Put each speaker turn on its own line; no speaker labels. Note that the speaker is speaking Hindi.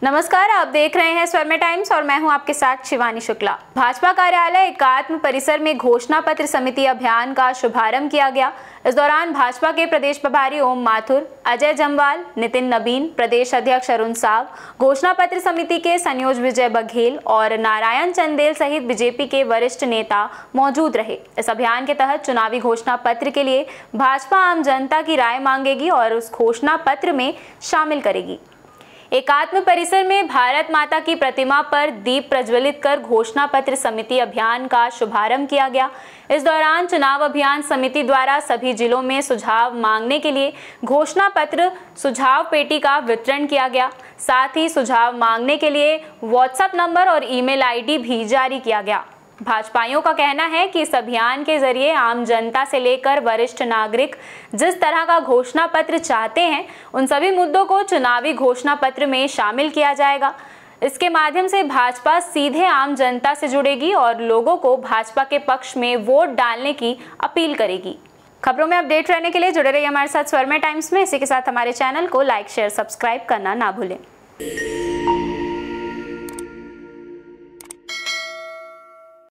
नमस्कार, आप देख रहे हैं स्वर्मे टाइम्स और मैं हूं आपके साथ शिवानी शुक्ला। भाजपा कार्यालय एकात्म परिसर में घोषणा पत्र समिति अभियान का शुभारंभ किया गया। इस दौरान भाजपा के प्रदेश प्रभारी ओम माथुर, अजय जम्वाल, नितिन नबीन, प्रदेश अध्यक्ष अरुण साव, घोषणा पत्र समिति के संयोजक विजय बघेल और नारायण चंदेल सहित बीजेपी के वरिष्ठ नेता मौजूद रहे। इस अभियान के तहत चुनावी घोषणा पत्र के लिए भाजपा आम जनता की राय मांगेगी और उस घोषणा पत्र में शामिल करेगी। एकात्म परिसर में भारत माता की प्रतिमा पर दीप प्रज्वलित कर घोषणा पत्र समिति अभियान का शुभारंभ किया गया। इस दौरान चुनाव अभियान समिति द्वारा सभी जिलों में सुझाव मांगने के लिए घोषणा पत्र सुझाव पेटी का वितरण किया गया। साथ ही सुझाव मांगने के लिए व्हाट्सएप नंबर और ईमेल आईडी भी जारी किया गया। भाजपाइयों का कहना है कि इस अभियान के जरिए आम जनता से लेकर वरिष्ठ नागरिक जिस तरह का घोषणा पत्र चाहते हैं, उन सभी मुद्दों को चुनावी घोषणा पत्र में शामिल किया जाएगा। इसके माध्यम से भाजपा सीधे आम जनता से जुड़ेगी और लोगों को भाजपा के पक्ष में वोट डालने की अपील करेगी। खबरों में अपडेट रहने के लिए जुड़े रहिए हमारे साथ स्वर्मे टाइम्स में। इसी के साथ हमारे चैनल को लाइक, शेयर, सब्सक्राइब करना ना भूलें।